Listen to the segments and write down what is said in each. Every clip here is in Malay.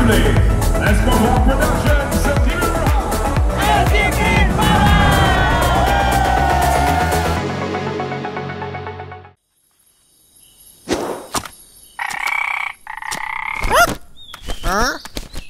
Assembly. Let's go for production. September. Huh?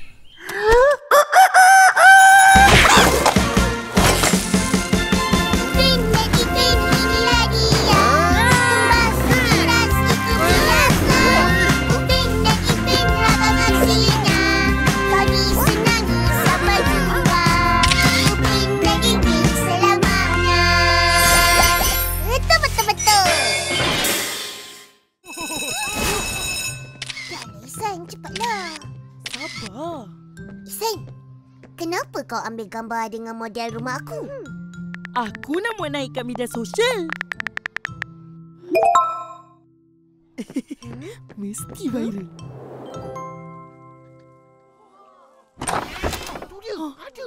Kenapa kau ambil gambar dengan model rumah aku? Aku nak buat naikkan media sosial. Mesti viral. Ada.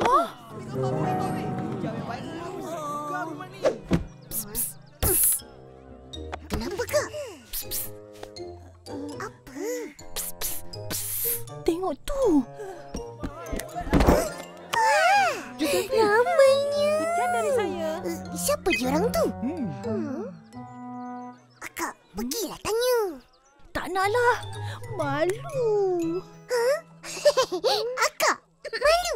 Kenapa kau? Apa? Tengok tu. Namanya. Bukan dari saya. Siapa dia orang tu? Akak, pergilah tanya. Tak naklah. Malu. Akak, malu.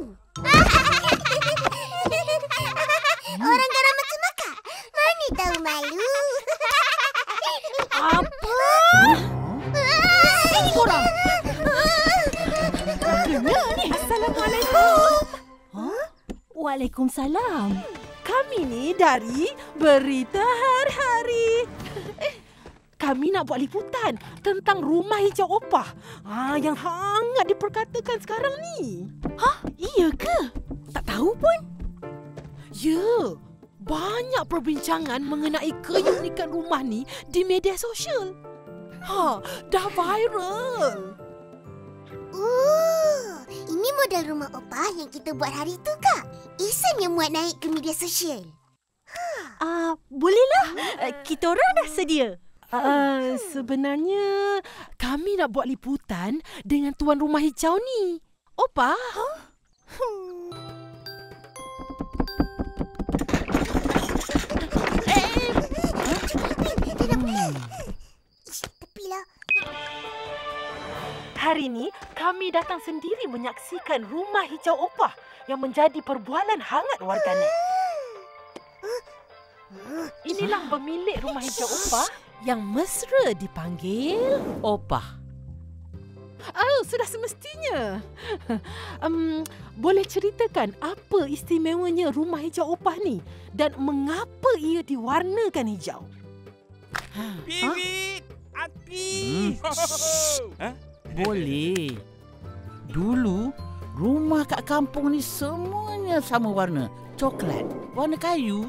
Orang garang macam akak, mana tahu malu. Apa? Korang. Dengar ni. Assalamualaikum. Waalaikumsalam. Kami ni dari Berita Hari-Hari. Kami nak buat liputan tentang rumah hijau opah. Yang hangat diperkatakan sekarang ni. Hah? Iya ke? Tak tahu pun. Ya. Banyak perbincangan mengenai keunikan rumah ni di media sosial. Dah viral. Ini model rumah opah yang kita buat hari tu, Kak. Ihsan yang muat naik ke media sosial. Bolehlah. Kita orang dah sedia. Sebenarnya kami nak buat liputan dengan tuan rumah hijau ni. Opah? Tepilah. Hari ini kami datang sendiri menyaksikan rumah hijau opah yang menjadi perbualan hangat warganet. Inilah pemilik rumah hijau opah yang mesra dipanggil Opah. Sudah semestinya. Boleh ceritakan apa istimewanya rumah hijau opah ni dan mengapa ia diwarnakan hijau? Bibit! Api! Boleh. Dulu, rumah kat kampung ni semuanya sama warna. Coklat, warna kayu.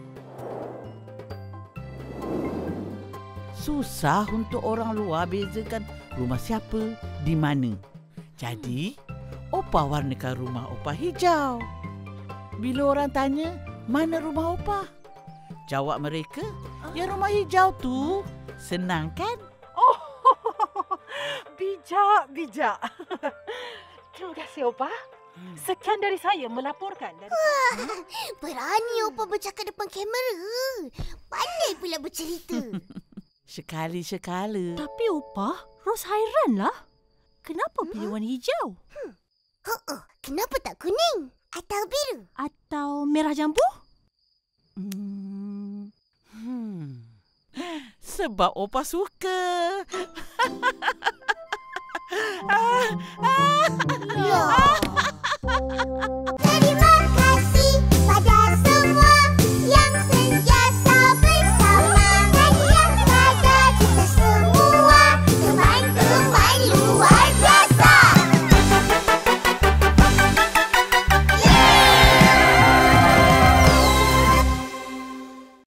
Susah untuk orang luar bezakan rumah siapa, di mana. Jadi, Opah warnakan rumah Opah hijau. Bila orang tanya, mana rumah Opah? Jawab mereka, yang rumah hijau tu. Senang kan? Bijak. Terima kasih, Opah. Sekian dari saya melaporkan. Berani Opah bercakap depan kamera. Pandai pula bercerita. Sekali-sekala. Tapi Opah, Ros hairanlah. Kenapa pilih warna hijau? Kenapa tak kuning? Atau biru? Atau merah jambu? Sebab Opah suka. Ya.